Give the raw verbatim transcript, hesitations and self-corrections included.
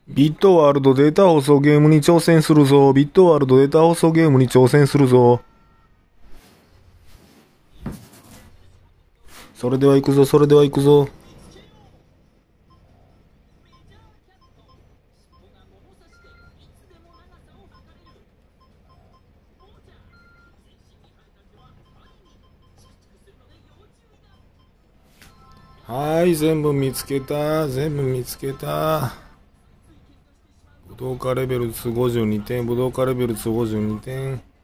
ビットワールドデータ放送ゲームに挑戦するぞ。ビットワールドデータ放送ゲームに挑戦するぞ。それでは行くぞ、それでは行くぞ。はい、全部見つけた。全部見つけた。武道家レベルにごじゅうにてん、武道家レベルにごじゅうにてん。